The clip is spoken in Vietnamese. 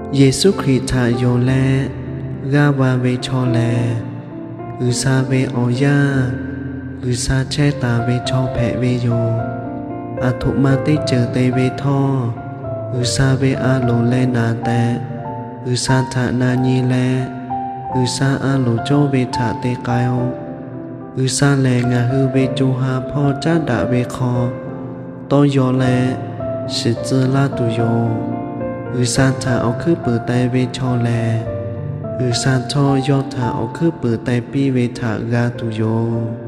Giêsu Christ yo le ga ba ve cho le ư sa ve o ya ư sa che ta ve cho phe ve yo a thu ma te chờ te ve tho ư sa ve a lo le na te ư sa tha na nhi le ư sa a lo cho ve tha te kayo ư sa le nga hư ve chu ha pho cha da ve kho to yo le shi zi la tu yo ư sa tha o khứ bự tay ve cho le ư sa cho yo tha o khứ bự tay pi ve tha ga tu yo